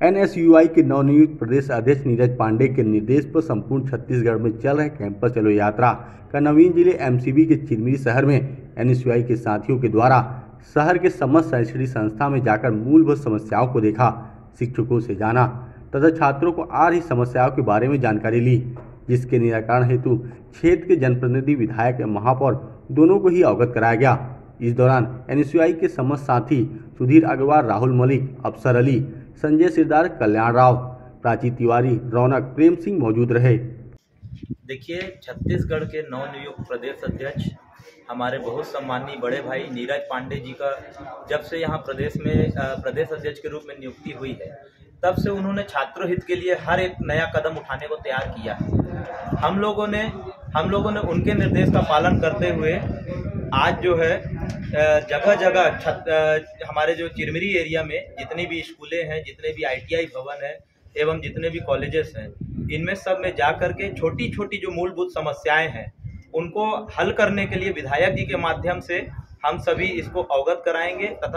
NSUI के नवनियुक्त प्रदेश अध्यक्ष नीरज पांडे के निर्देश पर संपूर्ण छत्तीसगढ़ में चल रहे कैंपस चलो यात्रा का नवीन जिले एमसीबी के चिरमिरी शहर में एनएसयूआई के साथियों के द्वारा शहर के समस्त शैक्षणिक संस्था में जाकर मूलभूत समस्याओं को देखा, शिक्षकों से जाना तथा छात्रों को आ रही समस्याओं के बारे में जानकारी ली, जिसके निराकरण हेतु क्षेत्र के जनप्रतिनिधि, विधायक एवं महापौर दोनों को ही अवगत कराया गया। इस दौरान एनएसयूआई के समस्त साथी सुधीर अग्रवाल, राहुल मलिक, अफसर अली, संजय सिरदार, कल्याण राव, प्राची तिवारी, रौनक, प्रेम सिंह मौजूद रहे। देखिए, छत्तीसगढ़ के नवनियुक्त प्रदेश अध्यक्ष हमारे बहुत सम्मानीय बड़े भाई नीरज पांडे जी का जब से यहाँ प्रदेश में प्रदेश अध्यक्ष के रूप में नियुक्ति हुई है, तब से उन्होंने छात्रों हित के लिए हर एक नया कदम उठाने को तैयार किया है। हम लोगों ने उनके निर्देश का पालन करते हुए आज जो है जगह जगह हमारे जो चिरमिरी एरिया में जितनी भी स्कूलें हैं, जितने भी आईटीआई भवन है एवं जितने भी कॉलेजेस हैं, इनमें सब में जा कर के छोटी छोटी जो मूलभूत समस्याएं हैं उनको हल करने के लिए विधायक जी के माध्यम से हम सभी इसको अवगत कराएंगे तथा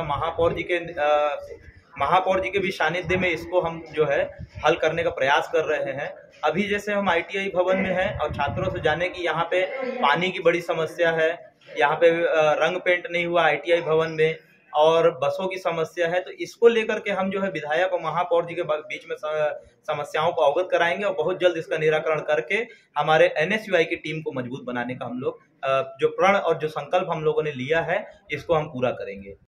महापौर जी के भी सानिध्य में इसको हम जो है हल करने का प्रयास कर रहे हैं। अभी जैसे हम आईटीआई भवन में हैं और छात्रों से जाने की यहाँ पे पानी की बड़ी समस्या है, यहाँ पे रंग पेंट नहीं हुआ आईटीआई भवन में और बसों की समस्या है, तो इसको लेकर के हम जो है विधायक और महापौर जी के बीच में समस्याओं को अवगत कराएंगे और बहुत जल्द इसका निराकरण करके हमारे एनएसयूआई की टीम को मजबूत बनाने का हम लोग जो प्रण और जो संकल्प हम लोगों ने लिया है इसको हम पूरा करेंगे।